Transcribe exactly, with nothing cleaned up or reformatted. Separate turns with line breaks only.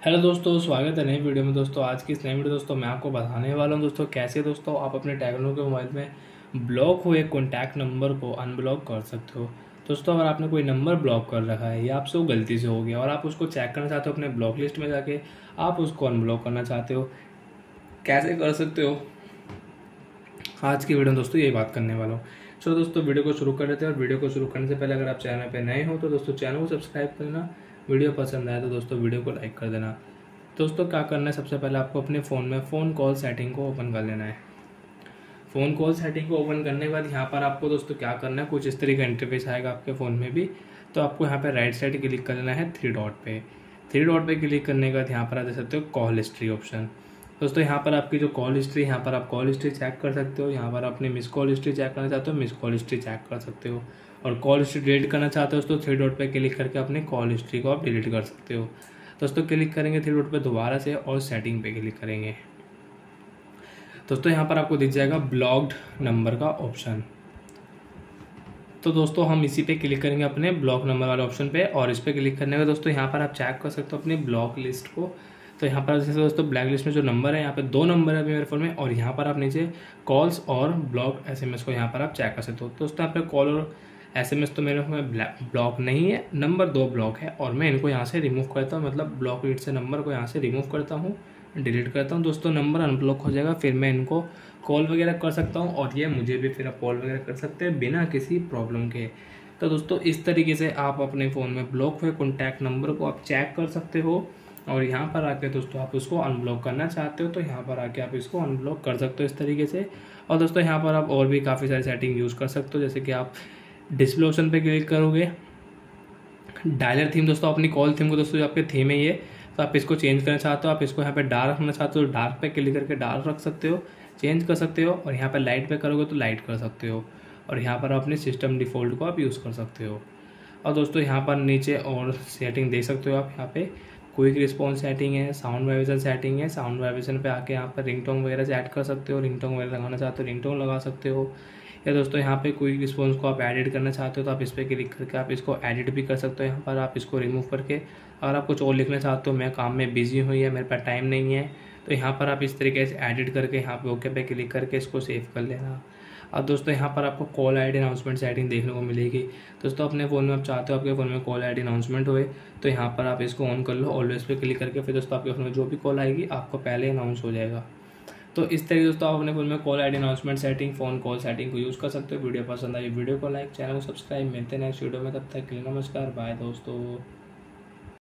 Hello दोस्तों, स्वागत है नई वीडियो में। दोस्तों आज की इस नई वीडियो दोस्तों मैं आपको बताने वाला हूं दोस्तों कैसे दोस्तों आप अपने टेक्नो के मोबाइल में ब्लॉक हुए कॉन्टैक्ट नंबर को अनब्लॉक कर सकते हो। दोस्तों अगर आपने कोई नंबर ब्लॉक कर रखा है या आपसे वो गलती से हो गया और आप उसको चेक करना चाहते हो अपने ब्लॉक लिस्ट में जाके, आप उसको अनब्लॉक करना चाहते हो, कैसे कर सकते हो आज की वीडियो में दोस्तों यही बात करने वाला हूँ। चलो दोस्तों वीडियो को शुरू कर देते हैं। और वीडियो को शुरू करने से पहले अगर आप चैनल पे नए हो तो दोस्तों चैनल को सब्सक्राइब कर देना। वीडियो पसंद आए तो दोस्तों वीडियो को लाइक कर देना। दोस्तों क्या करना है, सबसे पहले आपको अपने फ़ोन में फ़ोन कॉल सेटिंग को ओपन कर लेना है। फ़ोन कॉल सेटिंग को ओपन करने के बाद यहाँ पर आपको दोस्तों क्या करना है, कुछ इस तरीके का इंटरफेस आएगा आपके फ़ोन में भी। तो आपको यहाँ पे राइट साइड क्लिक कर लेना है थ्री डॉट पे। थ्री डॉट पे क्लिक करने के बाद यहाँ पर आ दे सकते हो कॉल हिस्ट्री ऑप्शन। दोस्तों यहाँ पर आपकी जो कॉल हिस्ट्री, यहाँ पर आप कॉल हिस्ट्री चेक कर सकते हो। यहाँ पर अपनी मिस कॉल हिस्ट्री चेक करना चाहते हो, मिस कॉल हिस्ट्री चेक कर सकते हो। और कॉल हिस्ट्री डिलीट करना चाहते हो दोस्तों थ्री डॉट पे क्लिक करके अपनी कॉल हिस्ट्री को आप डिलीट कर सकते हो। दोस्तों क्लिक करेंगे थ्री डॉट पे दोबारा से और सेटिंग पे क्लिक करेंगे। दोस्तों यहाँ पर आपको दिख जाएगा ब्लॉक्ड नंबर का ऑप्शन। तो दोस्तों हम इसी पे क्लिक करेंगे अपने ब्लॉक नंबर वाले ऑप्शन पे। और इस पे क्लिक करने के दोस्तों यहाँ पर आप चेक कर सकते हो अपनी ब्लॉक लिस्ट को। तो यहाँ पर जैसे दोस्तों ब्लैक लिस्ट में जो नंबर है, यहाँ पे दो नंबर है अभी मेरे फ़ोन में। और यहाँ पर आप नीचे कॉल्स और ब्लॉक एसएमएस को यहाँ पर आप चेक कर सकते हो। तो दोस्तों यहाँ पे कॉल और एसएमएस तो मेरे में ब्लॉक नहीं है, नंबर दो ब्लॉक है। और मैं इनको यहाँ से रिमूव करता हूँ, मतलब ब्लॉक लिस्ट से नंबर को यहाँ से रिमूव करता हूँ, डिलीट करता हूँ। दोस्तों नंबर अनब्लॉक हो जाएगा, फिर मैं इनको कॉल वगैरह कर सकता हूँ और ये मुझे भी फिर कॉल वगैरह कर सकते हैं बिना किसी प्रॉब्लम के। तो दोस्तों इस तरीके से आप अपने फ़ोन में ब्लॉक हुए कॉन्टैक्ट नंबर को आप चेक कर सकते हो। और यहाँ पर आके दोस्तों आप उसको अनब्लॉक करना चाहते हो तो यहाँ पर आके आप इसको अनब्लॉक कर सकते हो इस तरीके से। और दोस्तों यहाँ पर आप और भी काफ़ी सारी सेटिंग यूज़ कर सकते हो, जैसे कि आप डिस्प्ले ऑप्शन पे क्लिक करोगे, डायलर थीम दोस्तों अपनी कॉल थीम को दोस्तों जो आपके थीम है ये, तो आप इसको चेंज करना चाहते हो, आप इसको यहाँ पे डार्क रखना चाहते हो, डार्क पे क्लिक करके डार्क रख सकते हो, चेंज कर सकते हो। और यहाँ पे लाइट पे करोगे तो लाइट कर सकते हो। और यहाँ पर अपने सिस्टम डिफ़ॉल्ट को आप यूज़ कर सकते हो। और दोस्तों यहाँ पर नीचे और सेटिंग दे सकते हो आप, यहाँ पे क्विक रिस्पॉन्स सेटिंग है, साउंड वाइब्रेशन सेटिंग है। साउंड वाइब्रेशन पे आके यहाँ पर रिंगटोन वगैरह से ऐड कर सकते हो, रिंगटोन वगैरह लगाना चाहते हो रिंगटोन लगा सकते हो। या दोस्तों यहाँ पे क्विक रिस्पॉन्स को आप एडिट करना चाहते हो तो आप इस पर क्लिक करके आप इसको एडिट भी कर सकते हो। यहाँ पर आप इसको रिमूव करके अगर आप कुछ और लिखना चाहते हो, मैं काम में बिजी हूँ या मेरे पास टाइम नहीं है, तो यहाँ पर आप इस तरीके से एडिट करके यहाँ पे ओके पे क्लिक करके इसको सेव कर लेना। अब दोस्तों यहाँ पर आपको कॉल आईडी अनाउंसमेंट सेटिंग देखने को मिलेगी। दोस्तों अपने फ़ोन में आप चाहते हो आपके फ़ोन में कॉल आईडी अनाउंसमेंट होए तो यहाँ पर आप इसको ऑन कर लो, ऑलवेज पे क्लिक करके। फिर दोस्तों आपके फ़ोन में जो भी कॉल आएगी आपको पहले अनाउंस हो जाएगा। तो इस तरीके दोस्तों आप अपने फ़ोन में call ID announcement setting, phone call setting को यूज़ कर सकते हो। वीडियो पसंद आई वीडियो को लाइक, चैनल को सब्सक्राइब। मिलते हैं नेक्स्ट वीडियो में, तब तक के लिए नमस्कार, बाय दोस्तों।